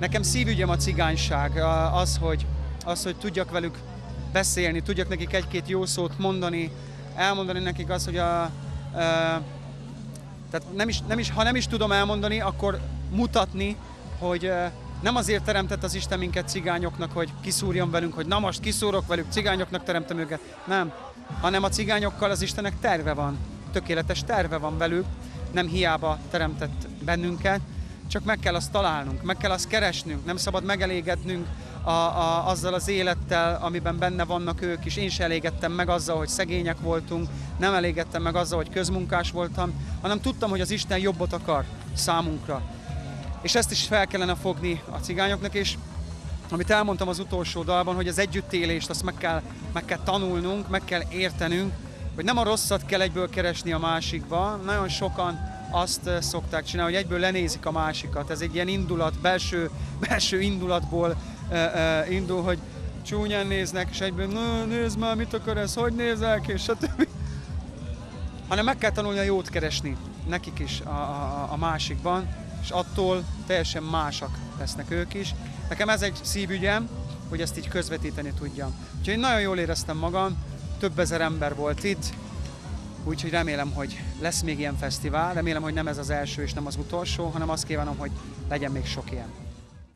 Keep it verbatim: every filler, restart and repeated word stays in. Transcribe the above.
nekem szívügyem a cigányság, az, hogy, az, hogy tudjak velük beszélni, tudjak nekik egy-két jó szót mondani, elmondani nekik azt, hogy a, a, tehát nem is, nem is, ha nem is tudom elmondani, akkor mutatni, hogy nem azért teremtett az Isten minket cigányoknak, hogy kiszúrjon velünk, hogy na most kiszúrok velük, cigányoknak teremtem őket. Nem, hanem a cigányokkal az Istennek terve van, tökéletes terve van velük, nem hiába teremtett bennünket, csak meg kell azt találnunk, meg kell azt keresnünk, nem szabad megelégednünk a, a, azzal az élettel, amiben benne vannak ők is. Én se elégedtem meg azzal, hogy szegények voltunk, nem elégedtem meg azzal, hogy közmunkás voltam, hanem tudtam, hogy az Isten jobbot akar számunkra. És ezt is fel kellene fogni a cigányoknak, és amit elmondtam az utolsó dalban, hogy az együttélést azt meg kell, meg kell tanulnunk, meg kell értenünk, hogy nem a rosszat kell egyből keresni a másikba. Nagyon sokan azt szokták csinálni, hogy egyből lenézik a másikat. Ez egy ilyen indulat, belső, belső indulatból uh, uh, indul, hogy csúnyán néznek, és egyből na, nézd már, mit akar ez, hogy nézek, és stb. Hanem meg kell tanulni a jót keresni nekik is a, a, a másikban, és attól teljesen másak lesznek ők is. Nekem ez egy szívügyem, hogy ezt így közvetíteni tudjam. Úgyhogy én nagyon jól éreztem magam, több ezer ember volt itt, úgyhogy remélem, hogy lesz még ilyen fesztivál, remélem, hogy nem ez az első és nem az utolsó, hanem azt kívánom, hogy legyen még sok ilyen.